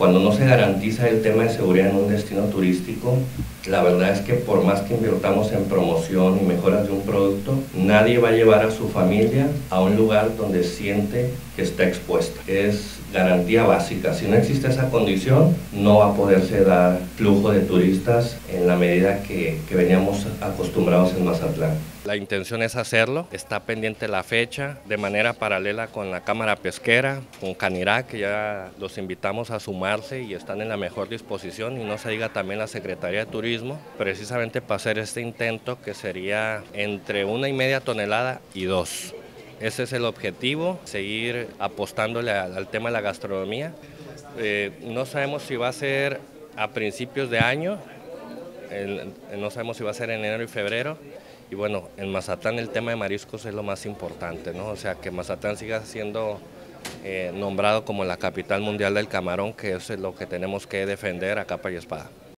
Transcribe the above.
Cuando no se garantiza el tema de seguridad en un destino turístico, la verdad es que por más que invirtamos en promoción y mejoras de un producto, nadie va a llevar a su familia a un lugar donde siente que está expuesta. Es garantía básica. Si no existe esa condición, no va a poderse dar flujo de turistas en la medida que veníamos acostumbrados en Mazatlán. La intención es hacerlo, está pendiente la fecha, de manera paralela con la Cámara Pesquera, con Canirac, que ya los invitamos a sumarse y están en la mejor disposición, y no se diga también la Secretaría de Turismo, precisamente para hacer este intento que sería entre 1,5 toneladas y 2. Ese es el objetivo, seguir apostándole al tema de la gastronomía. No sabemos si va a ser a principios de año, no sabemos si va a ser en enero y febrero. Y bueno, en Mazatlán el tema de mariscos es lo más importante, ¿no? O sea, que Mazatlán siga siendo nombrado como la capital mundial del camarón, que es lo que tenemos que defender a capa y espada.